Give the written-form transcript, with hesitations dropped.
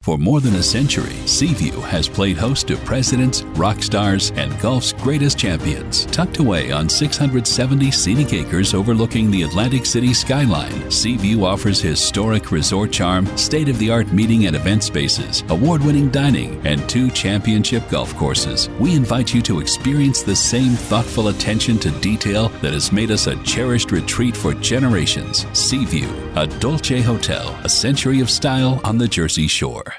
For more than a century, Seaview has played host to presidents, rock stars, and golf's greatest champions. Tucked away on 670 scenic acres overlooking the Atlantic City skyline, Seaview offers historic resort charm, state-of-the-art meeting and event spaces, award-winning dining, and 2 championship golf courses. We invite you to experience the same thoughtful attention to detail that has made us a cherished retreat for generations. Seaview, a Dolce hotel, a century of style on the Jersey Shore.